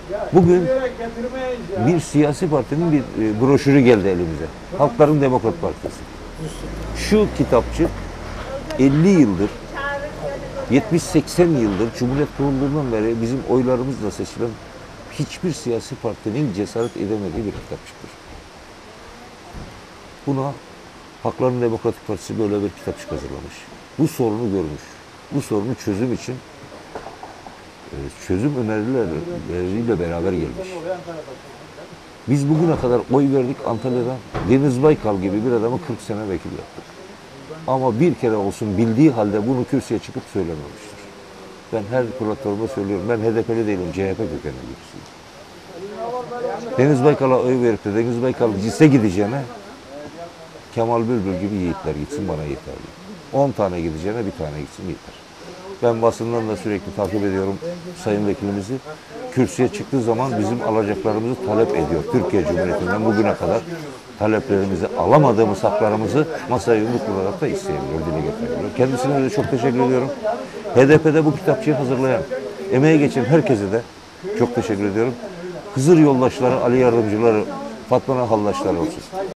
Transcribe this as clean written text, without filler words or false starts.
Bugün bir siyasi partinin bir broşürü geldi elimize. Halkların Demokrat Partisi. Şu kitapçık 50 yıldır, 70-80 yıldır Cumhuriyet kurulduğundan beri bizim oylarımızla seçilen hiçbir siyasi partinin cesaret edemediği bir kitapçıktır. Buna Halkların Demokratik Partisi böyle bir kitapçık hazırlamış. Bu sorunu görmüş. Bu sorunu çözüm için çözüm önerileriyle beraber gelmiş. Biz bugüne kadar oy verdik Antalya'da. Deniz Baykal gibi bir adamı 40 sene vekil yaptık. Ama bir kere olsun bildiği halde bunu kürsüye çıkıp söylememiştir. Ben her platformda söylüyorum. Ben HDP'li değilim, CHP kökenli birisiyim. Deniz Baykal'a oy verip de Deniz Baykal cise gideceğine Kemal Bülbül gibi yiğitler gitsin bana yeterli. 10 tane gideceğine bir tane gitsin yeter. Ben basından da sürekli takip ediyorum Sayın Vekilimizi. Kürsüye çıktığı zaman bizim alacaklarımızı talep ediyor. Türkiye Cumhuriyeti'nden bugüne kadar taleplerimizi, alamadığımız haklarımızı masaya yumruk vurarak da isteyebiliyor, dile getiriyor. Kendisine de çok teşekkür ediyorum. HDP'de bu kitapçığı hazırlayan, emeğe geçen herkese de çok teşekkür ediyorum. Hızır yoldaşları, Ali yardımcıları, Fatma Hallaşları olsun.